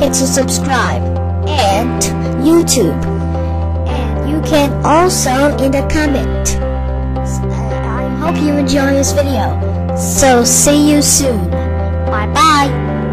forget to subscribe and YouTube. And you can also in the comment. I hope you enjoy this video. So see you soon. Bye bye.